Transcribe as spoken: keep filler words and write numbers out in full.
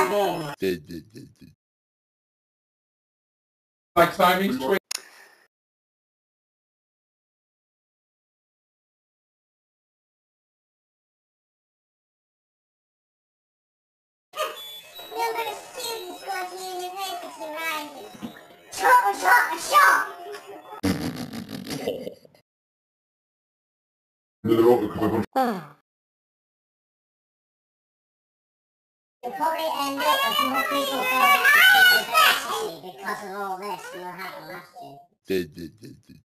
Like Siamese twins. Shot, shot, shot! You'll probably end up as more people go to because of all this than what happened last year.